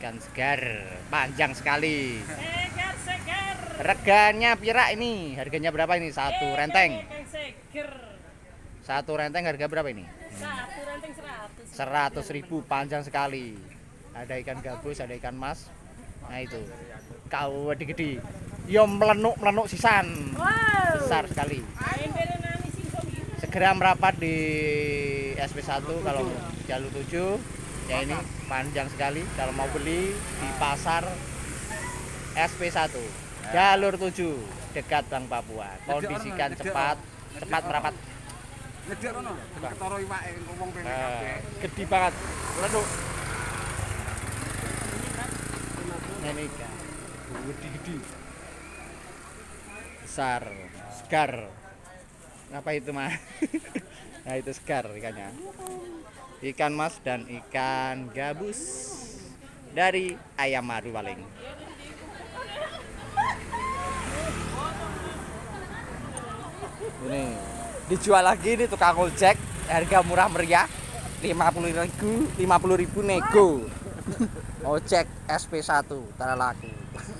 Ikan segar, panjang sekali. Segar. Reganya pira ini? Harganya berapa ini? Satu renteng. Satu renteng harga berapa ini? Satu renteng 100.000, panjang sekali. Ada ikan gabus, ada ikan mas. Nah itu, kau gede-gede. Yo melenuk sisan. Wow. Besar sekali. Segera merapat di SP1 kalau jalur 7. Ya ini panjang sekali. Kalau mau beli di pasar SP1 jalur 7 dekat Bank Papua. Kondisikan cepat merapat. Gede banget. Melenuk. Ini ikan gede-gede. Besar, segar. Apa itu mah? Nah itu segar ikannya. Ikan mas dan ikan gabus dari Ayam Madu paling. Ini dijual lagi nih tukang ojek, harga murah meriah, 50.000 nego. Ojek SP1 tak laku.